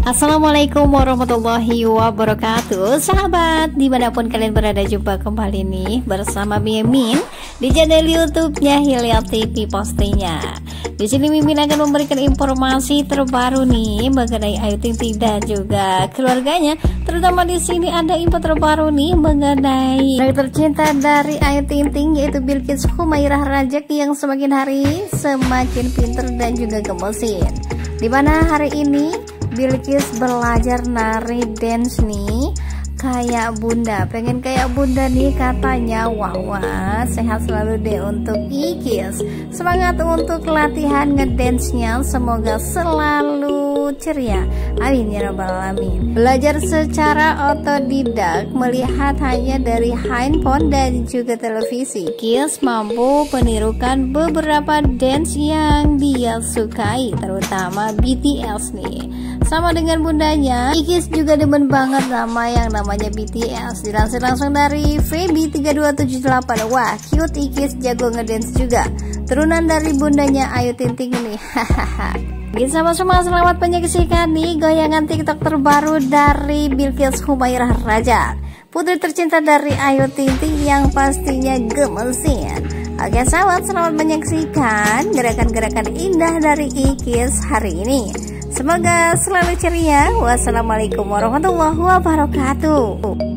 Assalamualaikum warahmatullahi wabarakatuh. Sahabat dimanapun kalian berada, jumpa kembali nih bersama Mimin di channel YouTube-nya Hilya TV pastinya. Di sini Mimin akan memberikan informasi terbaru nih mengenai Ayu Ting Ting dan juga keluarganya. Terutama di sini ada info terbaru nih mengenai yang tercinta dari Ayu Ting Ting, yaitu Bilqis Humairah Rajak yang semakin hari semakin pinter dan juga gemesin. Dimana hari ini Bilqis belajar nari dance nih kayak bunda, pengen kayak bunda nih katanya. Wah, sehat selalu deh untuk Iqis. Semangat untuk latihan ngedance-nya, semoga selalu ceria, amin ya rabbal alamin. Belajar secara otodidak melihat hanya dari handphone dan juga televisi, Iqis mampu menirukan beberapa dance yang dia sukai, terutama BTS nih. Sama dengan bundanya, Iqis juga demen banget sama yang namanya BTS. Dilansir langsung dari Feby3278. Wah, cute, Iqis jago ngedance juga. Turunan dari bundanya Ayu Ting Ting ini. Hahaha. Kita sama-sama selamat menyaksikan nih goyangan TikTok terbaru dari Bilqis Humairah Rajak, putri tercinta dari Ayu Ting Ting yang pastinya gemesin. Oke sahabat, selamat menyaksikan gerakan-gerakan indah dari Iqis hari ini. Semoga selalu ceria. Wassalamualaikum warahmatullahi wabarakatuh.